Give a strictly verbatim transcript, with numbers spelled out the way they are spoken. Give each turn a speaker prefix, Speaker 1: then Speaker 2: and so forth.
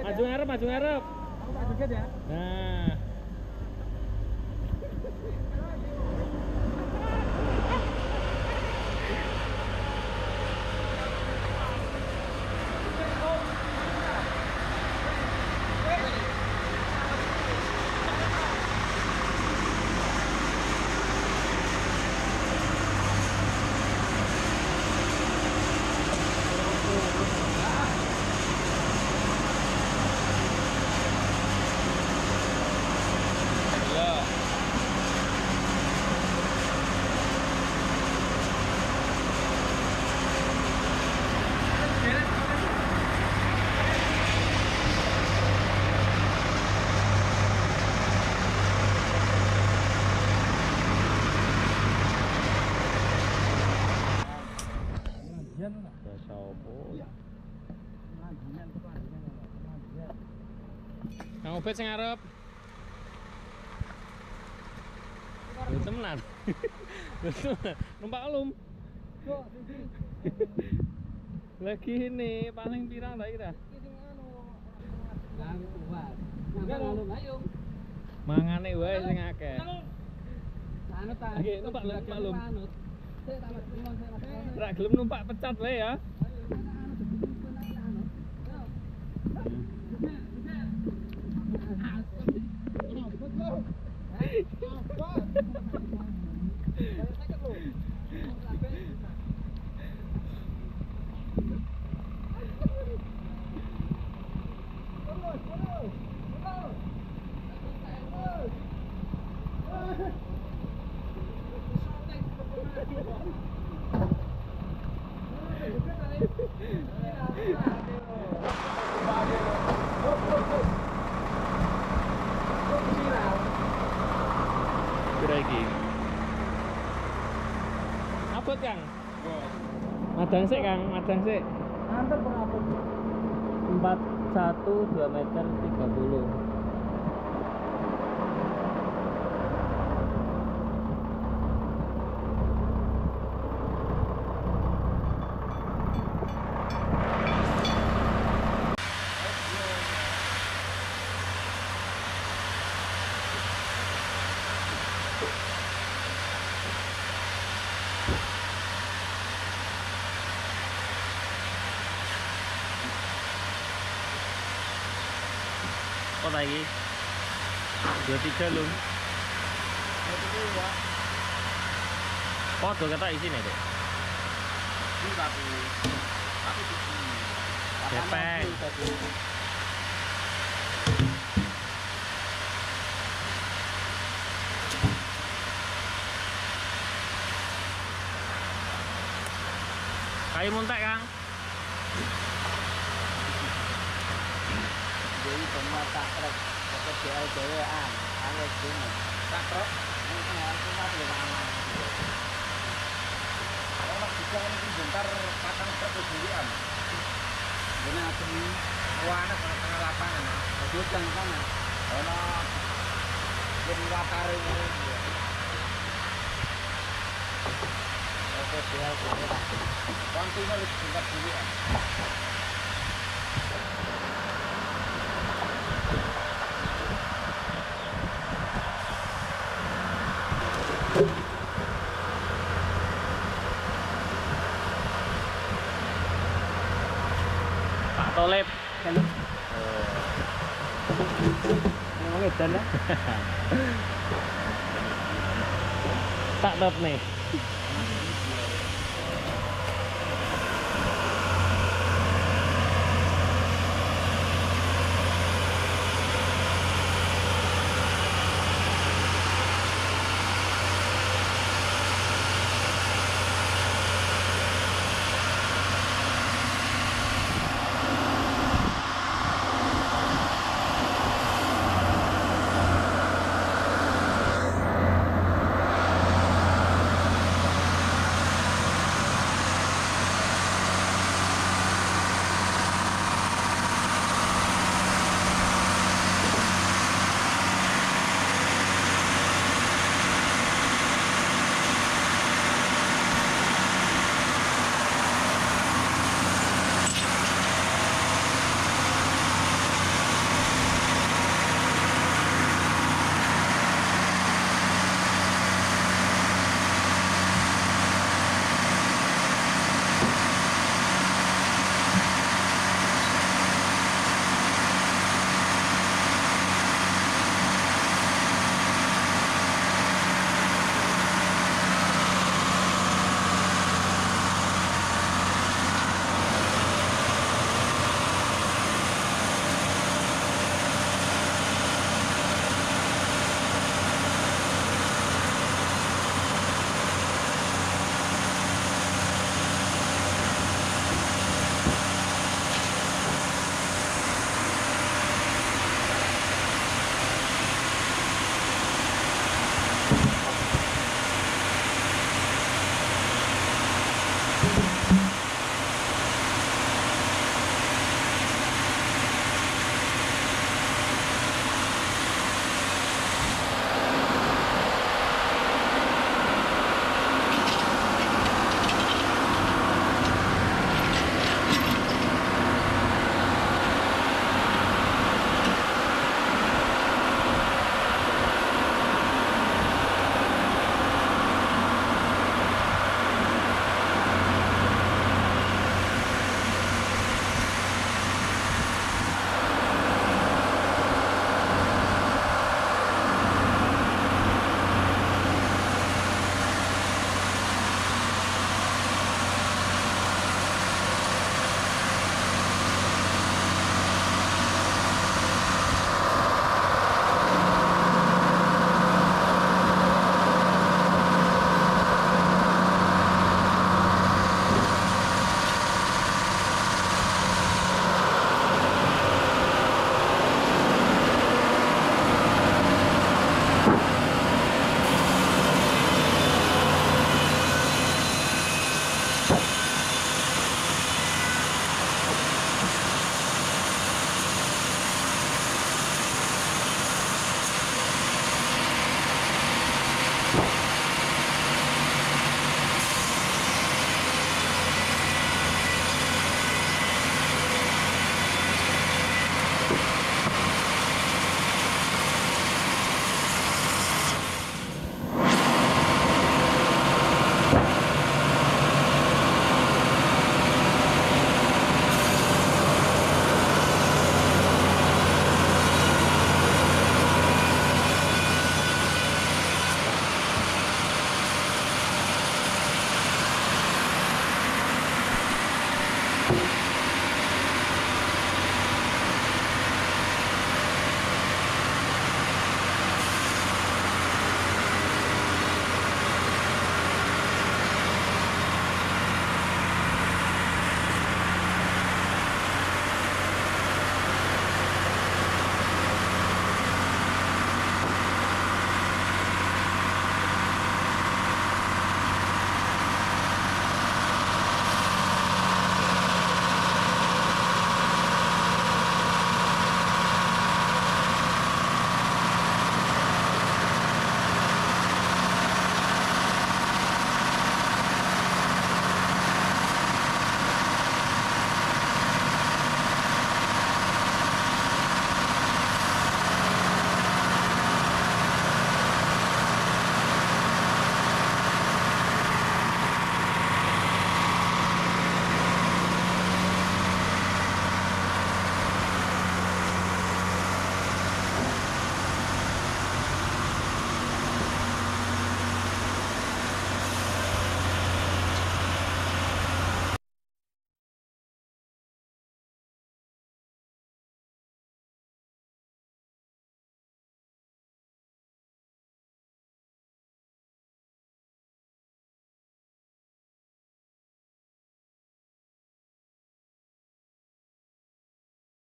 Speaker 1: Maju ngarep, maju ngarep.
Speaker 2: Aku tak joget ya.
Speaker 1: Nah. Bahasa opo? Kang Obet sing ngarep. Lho temenan. Numpak lum. Lagi ini paling pirang ta ira? Mangane wae sing akeh.
Speaker 2: Anu ta.
Speaker 1: Nggih, numpak lum, maklum. Ora gelem numpak pecat wae ya. Kira iki. Abot Kang. Madang sik Kang, madang sik.
Speaker 2: Nganter berapa?
Speaker 1: empat satu dua meter tiga puluh. Apa lagi? Dua tiga lum. Podo kata isine, Dek.
Speaker 2: Ini tapi tapi di sini.
Speaker 1: Cepeng. Kayu muntek, Kang.
Speaker 2: Jadi semua tak truk pakai D L dewean, angin sini. Tak truk, ini kenalan cuma di mana? Kalau juga ini bentar patang truk sendirian. Benar sini, warna tengah lapangan. Betul kan sana. Ono jadi latar ini. Oke, D L dewean. Kontinnya lebih bentar sendirian.
Speaker 1: Pak Tolep.
Speaker 2: Kan. Ngomong edan ya.
Speaker 1: Tak top nih.